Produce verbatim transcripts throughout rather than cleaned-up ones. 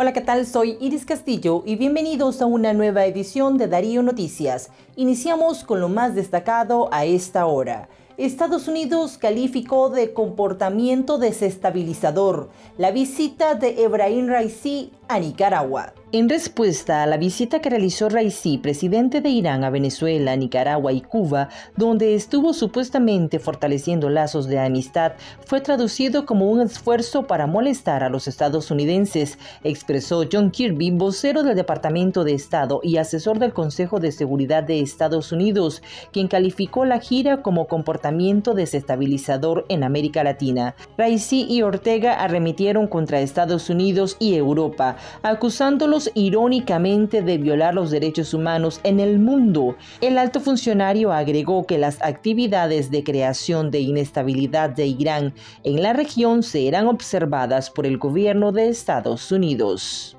Hola, ¿qué tal? Soy Iris Castillo y bienvenidos a una nueva edición de Darío Noticias. Iniciamos con lo más destacado a esta hora. Estados Unidos calificó de comportamiento desestabilizador la visita de Ebrahim Raisi a Nicaragua. En respuesta a la visita que realizó Raisi, presidente de Irán, a Venezuela, Nicaragua y Cuba, donde estuvo supuestamente fortaleciendo lazos de amistad, fue traducido como un esfuerzo para molestar a los estadounidenses, expresó John Kirby, vocero del Departamento de Estado y asesor del Consejo de Seguridad de Estados Unidos, quien calificó la gira como comportamiento desestabilizador en América Latina. Raisi y Ortega arremetieron contra Estados Unidos y Europa, acusándolos irónicamente de violar los derechos humanos en el mundo. El alto funcionario agregó que las actividades de creación de inestabilidad de Irán en la región serán observadas por el gobierno de Estados Unidos.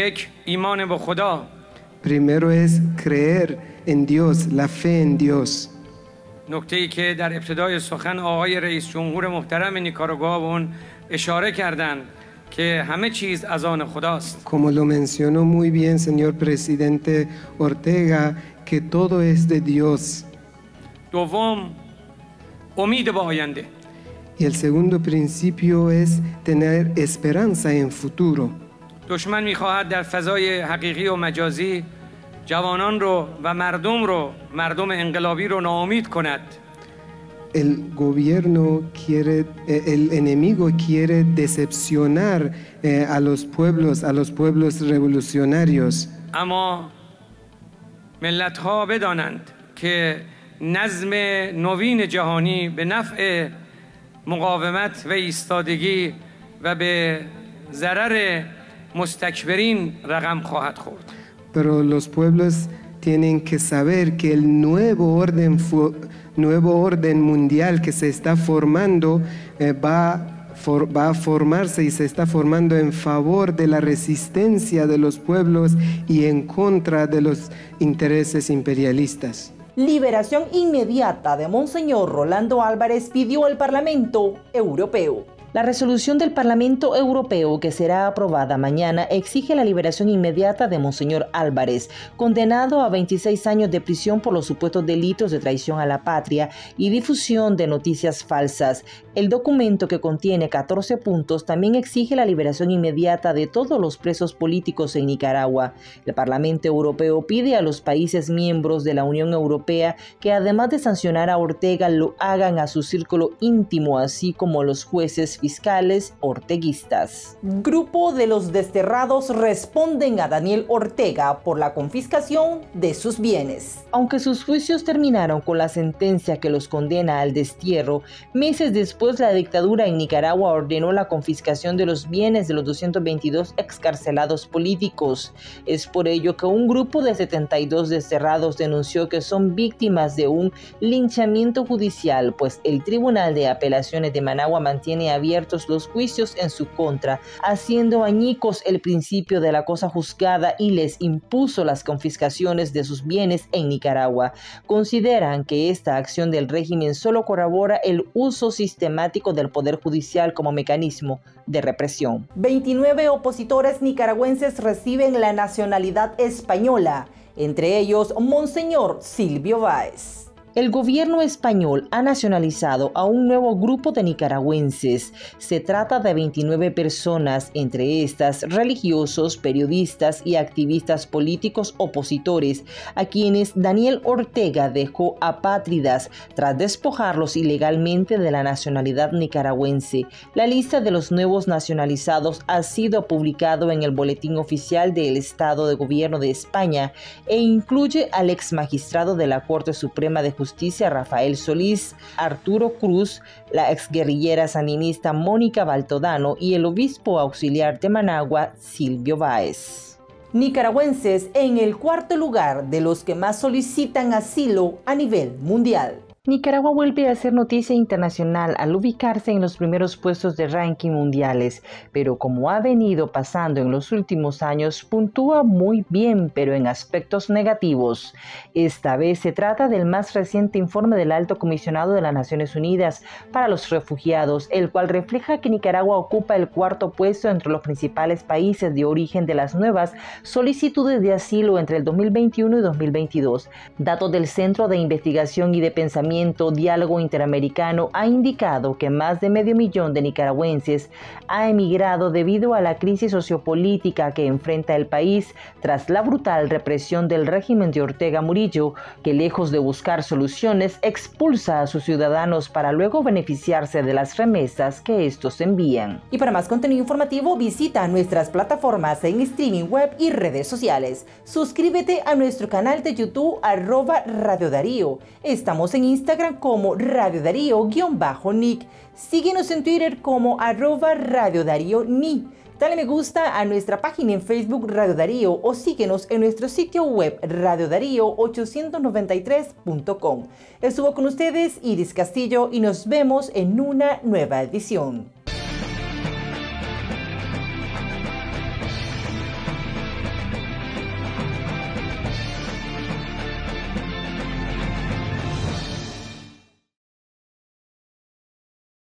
Primero es creer en Dios, la fe en Dios. نکته‌ای که در ابتدای سخن آقای رئیس جمهور محترم نیکاراگوآ به اون اشاره کردند که همه چیز از آن خداست. Como lo mencionó muy bien señor presidente Ortega, que todo es de Dios. دوم امید به آینده. Y el segundo principio es tener esperanza en futuro. دشمن می‌خواهد در فضای حقیقی و مجازی جوانان رو و مردم رو مردم انقلابی رو ناامید کند. El gobierno quiere, el enemigo quiere decepcionar eh, a los pueblos, a los pueblos revolucionarios. اما ملت‌ها بدانند که نظم نوین جهانی به نفع مقاومت و ایستادگی و به ضرر مستکبرین رقم خواهد خورد. Pero los pueblos tienen que saber que el nuevo orden, nuevo orden mundial que se está formando eh, va, for, va a formarse y se está formando en favor de la resistencia de los pueblos y en contra de los intereses imperialistas. Liberación inmediata de Monseñor Rolando Álvarez pidió el Parlamento Europeo. La resolución del Parlamento Europeo, que será aprobada mañana, exige la liberación inmediata de Monseñor Álvarez, condenado a veintiséis años de prisión por los supuestos delitos de traición a la patria y difusión de noticias falsas. El documento, que contiene catorce puntos, también exige la liberación inmediata de todos los presos políticos en Nicaragua. El Parlamento Europeo pide a los países miembros de la Unión Europea que, además de sancionar a Ortega, lo hagan a su círculo íntimo, así como los jueces fiscales orteguistas. Grupo de los desterrados responden a Daniel Ortega por la confiscación de sus bienes. Aunque sus juicios terminaron con la sentencia que los condena al destierro, meses después la dictadura en Nicaragua ordenó la confiscación de los bienes de los doscientos veintidós excarcelados políticos. Es por ello que un grupo de setenta y dos desterrados denunció que son víctimas de un linchamiento judicial, pues el Tribunal de Apelaciones de Managua mantiene abierto los juicios en su contra, haciendo añicos el principio de la cosa juzgada, y les impuso las confiscaciones de sus bienes en Nicaragua. Consideran que esta acción del régimen solo corrobora el uso sistemático del Poder Judicial como mecanismo de represión. veintinueve opositores nicaragüenses reciben la nacionalidad española, entre ellos Monseñor Silvio Báez. El gobierno español ha nacionalizado a un nuevo grupo de nicaragüenses. Se trata de veintinueve personas, entre estas religiosos, periodistas y activistas políticos opositores, a quienes Daniel Ortega dejó apátridas tras despojarlos ilegalmente de la nacionalidad nicaragüense. La lista de los nuevos nacionalizados ha sido publicado en el Boletín Oficial del Estado de Gobierno de España e incluye al ex magistrado de la Corte Suprema de Justicia Justicia Rafael Solís, Arturo Cruz, la exguerrillera sandinista Mónica Baltodano y el obispo auxiliar de Managua, Silvio Báez. Nicaragüenses en el cuarto lugar de los que más solicitan asilo a nivel mundial. Nicaragua vuelve a ser noticia internacional al ubicarse en los primeros puestos de ranking mundiales, pero como ha venido pasando en los últimos años, puntúa muy bien, pero en aspectos negativos. Esta vez se trata del más reciente informe del Alto Comisionado de las Naciones Unidas para los Refugiados, el cual refleja que Nicaragua ocupa el cuarto puesto entre los principales países de origen de las nuevas solicitudes de asilo entre el dos mil veintiuno y dos mil veintidós. Datos del Centro de Investigación y de Pensamiento Diálogo Interamericano ha indicado que más de medio millón de nicaragüenses ha emigrado debido a la crisis sociopolítica que enfrenta el país tras la brutal represión del régimen de Ortega Murillo, que lejos de buscar soluciones expulsa a sus ciudadanos para luego beneficiarse de las remesas que estos envían. Y para más contenido informativo visita nuestras plataformas en streaming web y redes sociales. Suscríbete a nuestro canal de YouTube arroba Radio Darío. Estamos en Instagram Instagram como Radio Darío-Nick. Síguenos en Twitter como arroba Radio Darío Ni. Dale me gusta a nuestra página en Facebook Radio Darío o síguenos en nuestro sitio web radio darío ochocientos noventa y tres punto com. Estuvo con ustedes Iris Castillo y nos vemos en una nueva edición.